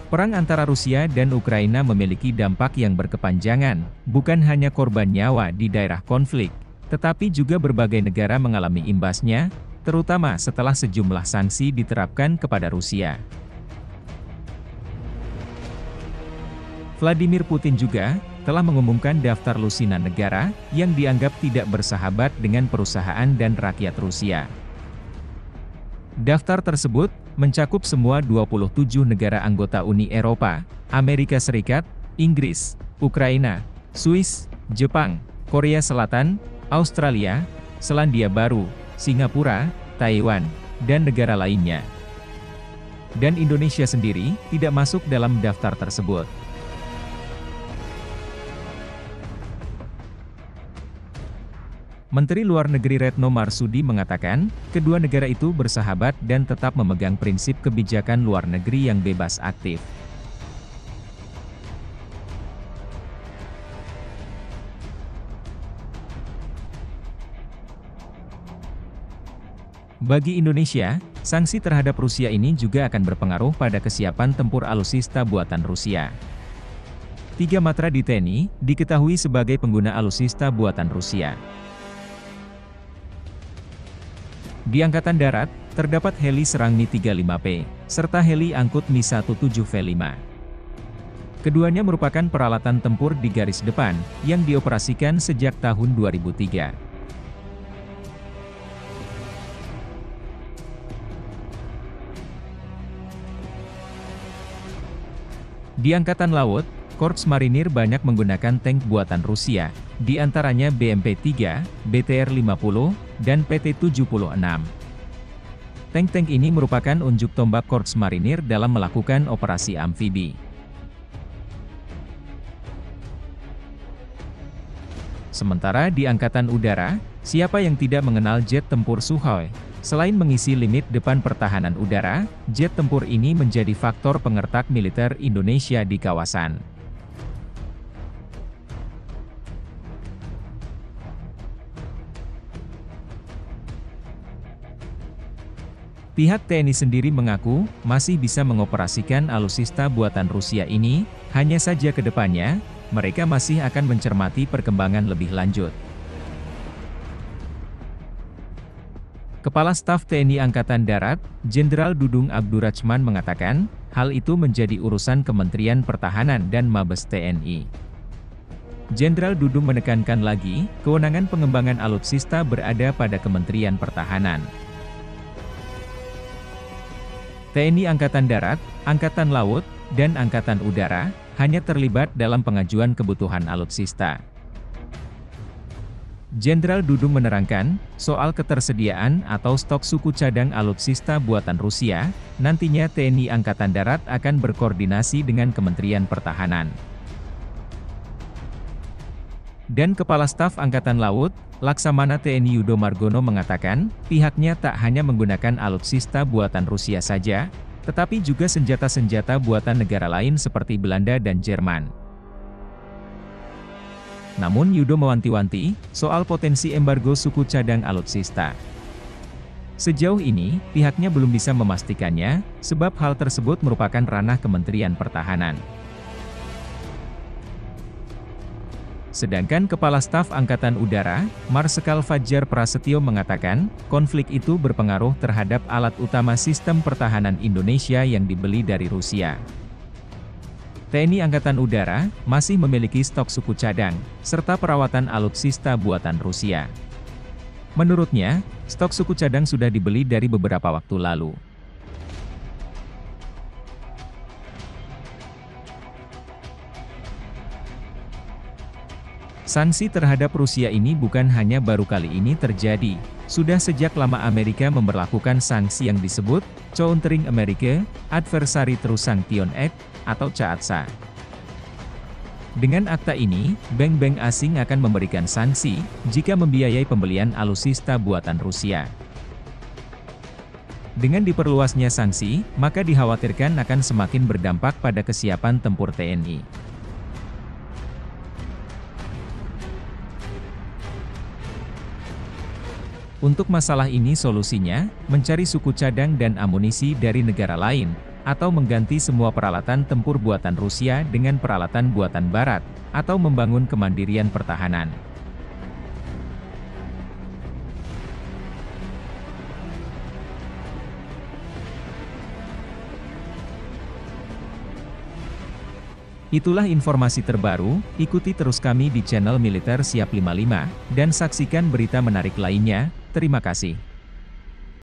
Perang antara Rusia dan Ukraina memiliki dampak yang berkepanjangan, bukan hanya korban nyawa di daerah konflik, tetapi juga berbagai negara mengalami imbasnya, terutama setelah sejumlah sanksi diterapkan kepada Rusia. Vladimir Putin juga telah mengumumkan daftar lusinan negara yang dianggap tidak bersahabat dengan perusahaan dan rakyat Rusia. Daftar tersebut mencakup semua 27 negara anggota Uni Eropa, Amerika Serikat, Inggris, Ukraina, Swiss, Jepang, Korea Selatan, Australia, Selandia Baru, Singapura, Taiwan, dan negara lainnya. Dan Indonesia sendiri tidak masuk dalam daftar tersebut. Menteri Luar Negeri Retno Marsudi mengatakan, kedua negara itu bersahabat dan tetap memegang prinsip kebijakan luar negeri yang bebas aktif. Bagi Indonesia, sanksi terhadap Rusia ini juga akan berpengaruh pada kesiapan tempur alutsista buatan Rusia. 3 matra di TNI diketahui sebagai pengguna alutsista buatan Rusia. Di Angkatan Darat, terdapat heli serang Mi-35P, serta heli angkut Mi-17V5. Keduanya merupakan peralatan tempur di garis depan, yang dioperasikan sejak tahun 2003. Di Angkatan Laut, Korps Marinir banyak menggunakan tank buatan Rusia, di antaranya BMP-3, BTR-50, dan PT-76. Tank-tank ini merupakan unjuk tombak Korps Marinir dalam melakukan operasi amfibi. Sementara di Angkatan Udara, siapa yang tidak mengenal jet tempur Sukhoi? Selain mengisi limit depan pertahanan udara, jet tempur ini menjadi faktor pengertak militer Indonesia di kawasan. Pihak TNI sendiri mengaku, masih bisa mengoperasikan alutsista buatan Rusia ini, hanya saja ke depannya, mereka masih akan mencermati perkembangan lebih lanjut. Kepala Staf TNI Angkatan Darat, Jenderal Dudung Abdurrahman mengatakan, hal itu menjadi urusan Kementerian Pertahanan dan Mabes TNI. Jenderal Dudung menekankan lagi, kewenangan pengembangan alutsista berada pada Kementerian Pertahanan. TNI Angkatan Darat, Angkatan Laut, dan Angkatan Udara, hanya terlibat dalam pengajuan kebutuhan alutsista. Jenderal Dudung menerangkan, soal ketersediaan atau stok suku cadang alutsista buatan Rusia, nantinya TNI Angkatan Darat akan berkoordinasi dengan Kementerian Pertahanan. Dan Kepala Staf Angkatan Laut, Laksamana TNI Yudo Margono mengatakan, pihaknya tak hanya menggunakan alutsista buatan Rusia saja, tetapi juga senjata-senjata buatan negara lain seperti Belanda dan Jerman. Namun Yudo mewanti-wanti, soal potensi embargo suku cadang alutsista. Sejauh ini, pihaknya belum bisa memastikannya, sebab hal tersebut merupakan ranah Kementerian Pertahanan. Sedangkan Kepala Staf Angkatan Udara, Marsikal Fajar Prasetyo mengatakan, konflik itu berpengaruh terhadap alat utama sistem pertahanan Indonesia yang dibeli dari Rusia. TNI Angkatan Udara masih memiliki stok suku cadang, serta perawatan alutsista buatan Rusia. Menurutnya, stok suku cadang sudah dibeli dari beberapa waktu lalu. Sanksi terhadap Rusia ini bukan hanya baru kali ini terjadi, sudah sejak lama Amerika memberlakukan sanksi yang disebut Countering America Adversary Through Sanction Act, atau CAATSA. Dengan akta ini, bank-bank asing akan memberikan sanksi, jika membiayai pembelian alutsista buatan Rusia. Dengan diperluasnya sanksi, maka dikhawatirkan akan semakin berdampak pada kesiapan tempur TNI. Untuk masalah ini solusinya, mencari suku cadang dan amunisi dari negara lain, atau mengganti semua peralatan tempur buatan Rusia dengan peralatan buatan Barat, atau membangun kemandirian pertahanan. Itulah informasi terbaru, ikuti terus kami di channel Militer Siap 55, dan saksikan berita menarik lainnya. Terima kasih.